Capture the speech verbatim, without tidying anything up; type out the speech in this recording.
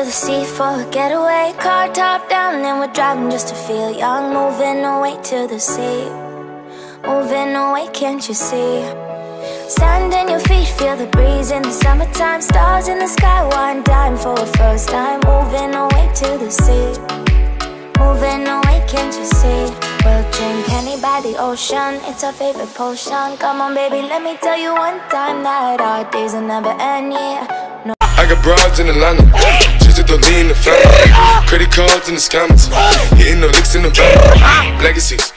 the sea for a getaway. Car top down and we're driving just to feel young. Moving away to the sea, moving away, can't you see? Sand in your feet, feel the breeze in the summertime. Stars in the sky, one dime for a first time. Moving away to the sea, moving away, can't you see? We'll drink honey by the ocean, it's our favorite potion. Come on baby, let me tell you one time that our days will never end, yeah. No. I got broads in Atlanta, just to lean the family. Credit cards in the scammers, hitting no licks in the bank. Legacies.